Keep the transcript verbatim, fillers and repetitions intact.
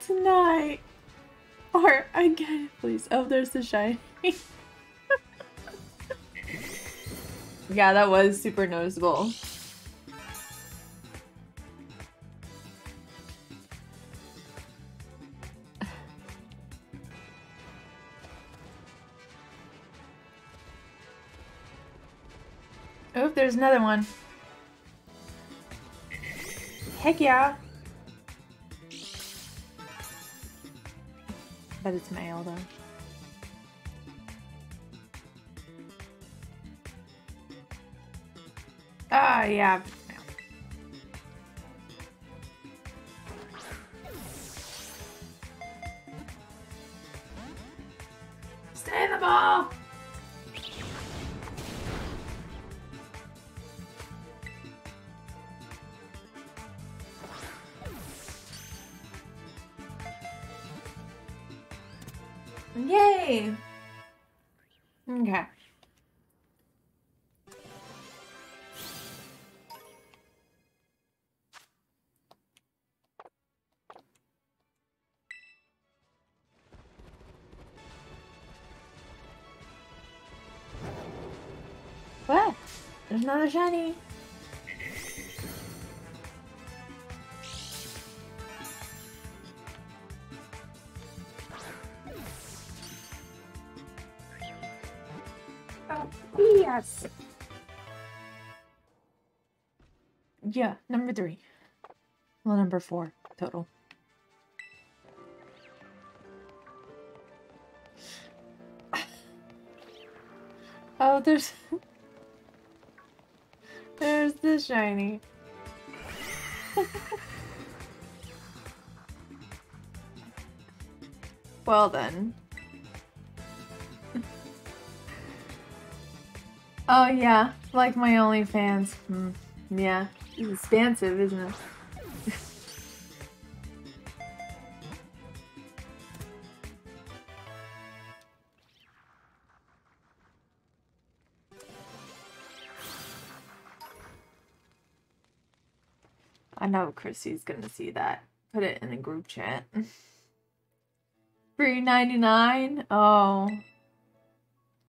tonight. Or I get it, please. Oh, there's the shiny. Yeah, that was super noticeable. Oh, there's another one. Heck yeah. Bet it's male though. Ah, yeah. Stay in the ball! Yay! Okay. What? There's another shiny. Oh, yes. Yeah, number three. Well, number four total. Oh, there's... there's the shiny. Well then. Oh yeah, like my OnlyFans. Hmm. Yeah, it's expansive, isn't it? I know Chrissy's gonna see that. Put it in the group chat. three ninety-nine? Oh.